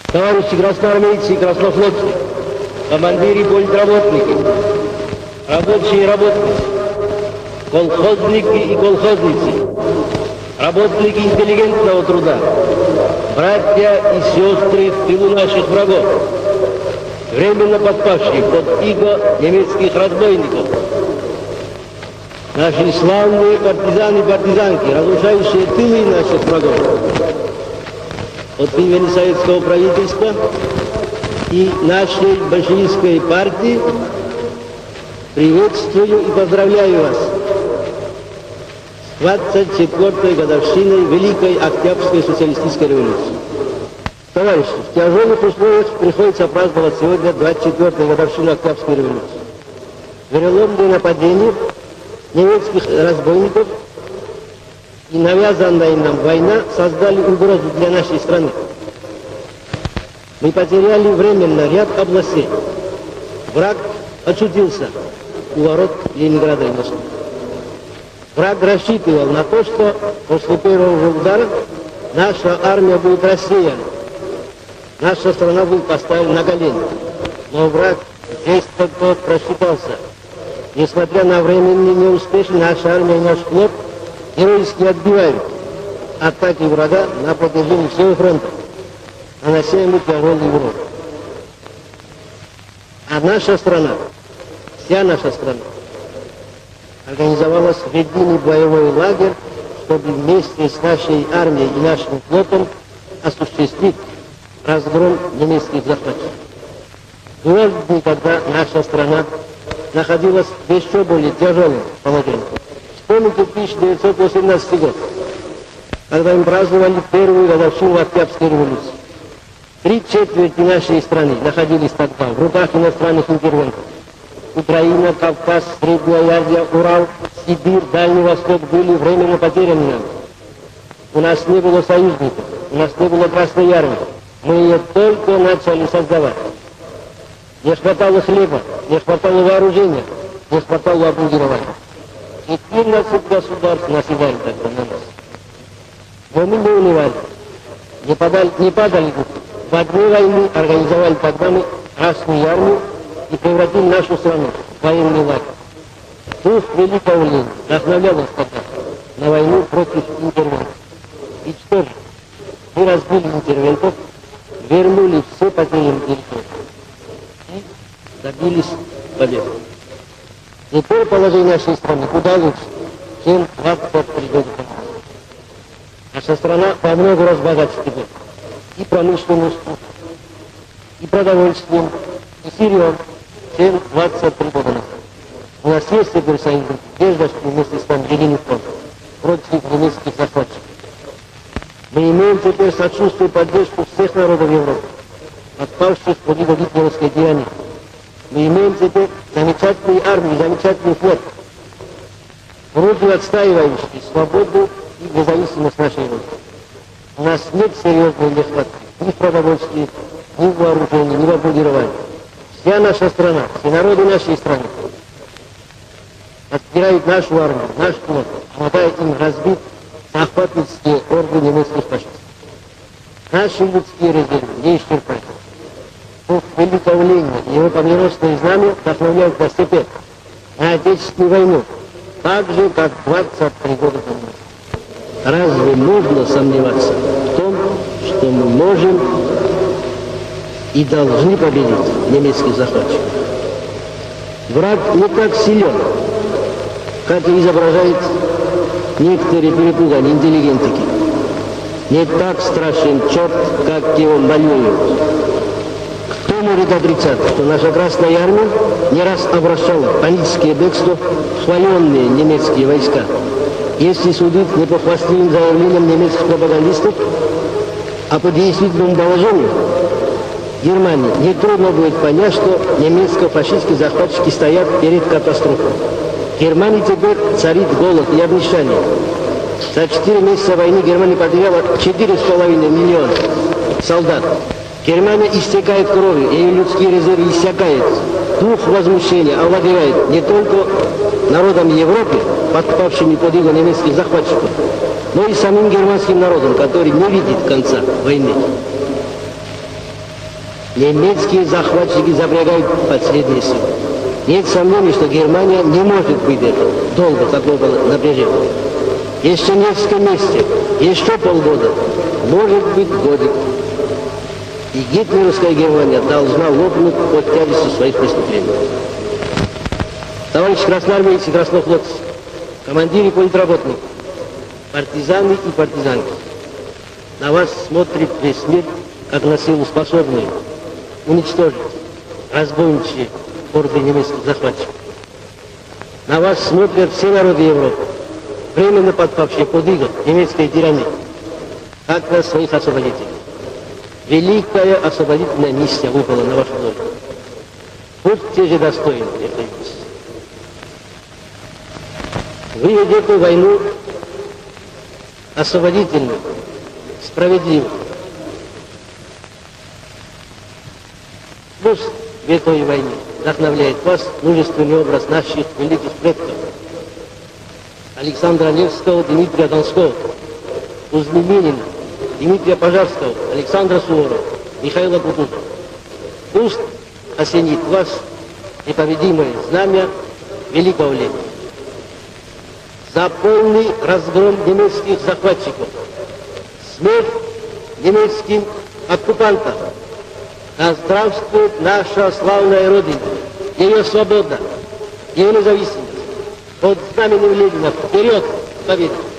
Товарищи красноармейцы и краснофлотцы, командиры и политработники, рабочие и работницы, колхозники и колхозницы, работники интеллигентного труда, братья и сестры в тылу наших врагов, временно подпавшие под иго немецких разбойников, наши славные партизаны и партизанки, разрушающие тылы наших врагов, от имени советского правительства и нашей большевистской партии приветствую и поздравляю вас с 24-й годовщиной Великой Октябрьской социалистической революции. Товарищи, в тяжелых условиях приходится праздновать сегодня 24-ю годовщину Октябрьской революции. Вероломные нападения немецких разбойников и навязанная нам война создали угрозу для нашей страны. Мы потеряли временно ряд областей. Враг очутился у ворот Ленинграда и Москвы. Враг рассчитывал на то, что после первого удара наша армия будет рассеяна. Наша страна будет поставлена на колени. Но враг здесь только просчитался. Несмотря на временный неуспех, наша армия и наш флот героически отбивают атаки врага на протяжении всего фронта, нанося ему тяжелый урон. А наша страна, вся наша страна, организовалась в единый боевой лагерь, чтобы вместе с нашей армией и нашим флотом осуществить разгром немецких захватчиков. Бывали дни, когда наша страна находилась в еще более тяжелом положении. Вспомните 1918 год, когда мы праздновали первую годовщину Октябрьской революции. 3/4 нашей страны находились тогда в руках иностранных интервентов. Украина, Кавказ, Средняя Азия, Урал, Сибирь, Дальний Восток были временно потеряны нам. У нас не было союзников, у нас не было Красной Армии. Мы ее только начали создавать. Не хватало хлеба, не хватало вооружения, не хватало обмундирования. 14 государств наседали тогда на нас. Но мы не унывали, не падали. В одной войне организовали тогда мы Красную Армию и превратили нашу страну в военный лагерь. Дух великого Ленина вдохновлял нас тогда на войну против интервентов. И что же? Мы разбили интервентов, вернули все потерянные территории и добились победы. Теперь положение нашей страны куда лучше, чем 23 года назад. Наша страна во много раз богаче теперь. И промышленностью, и продовольствием, и сырьем, чем 23 года назад. У нас есть теперь союзники, держащие вместе с нами единый фронт против немецких захватчиков. Мы имеем теперь сочувствие и поддержку всех народов Европы, подпавших под иго гитлеровской тирании. Мы имеем теперь замечательную армию, замечательный флот, грудью отстаивающий свободу и независимость нашей Родины. У нас нет серьезной нехватки ни в продовольствии, ни в вооружении, ни в обмундировании. Вся наша страна, все народы нашей страны подпирают нашу армию, наш флот, помогая им разбить захватнические орды немецких фашистов. Наши людские резервы не исчерпают. Дух великого Ленина и его победоносное знамя вдохновляют нас теперь на Отечественную войну, так же, как 23 года назад. Разве можно сомневаться в том, что мы можем и должны победить немецких захватчиков? Враг не так силен, как изображают некоторые перепуганные интеллигентики. Не так страшен черт, как его малюют. Кто может отрицать, что наша Красная Армия не раз обращала в паническое бегство хваленные немецкие войска? Если судить не по хвастливым заявлениям немецких пропагандистов, а по действительному положению Германии, нетрудно будет понять, что немецко-фашистские захватчики стоят перед катастрофой. В Германии теперь царит голод и обнищание. За 4 месяца войны Германия потеряла 4,5 миллиона солдат. Германия истекает кровью, ее людские резервы иссякают. Дух возмущения овладевает не только народом Европы, подпавшими под иго немецких захватчиков, но и самим германским народом, который не видит конца войны. Немецкие захватчики запрягают последние силы. Нет сомнений, что Германия не может выдержать долго такого напряжения. Еще несколько месяцев, еще полгода, может быть годик. И гитлеровская Германия должна лопнуть под тяжестью своих преступлений. Товарищи красноармейцы и краснофлотцы, командиры и политработники, партизаны и партизанки, на вас смотрит весь мир, как на силу способную уничтожить разбойничьи орды немецких захватчиков. На вас смотрят все народы Европы, временно подпавшие под иго немецкой тирании, как на своих освободителей. Великая освободительная миссия выпала на вашу долю. Будьте же достойны этой миссии. Вы ведете войну освободительную, справедливую. Пусть в этой войне вдохновляет вас мужественный образ наших великих предков. Александра Невского, Дмитрия Донского, Кузьмы Минина, Дмитрия Пожарского, Александра Суворова, Михаила Кутузова. Пусть осенит вас непобедимое знамя великого лета. За полный разгром немецких захватчиков, смерть немецким оккупантам. Да здравствует наша славная Родина, ее свобода, ее независимость. Под знаменем Ленина вперед к победе!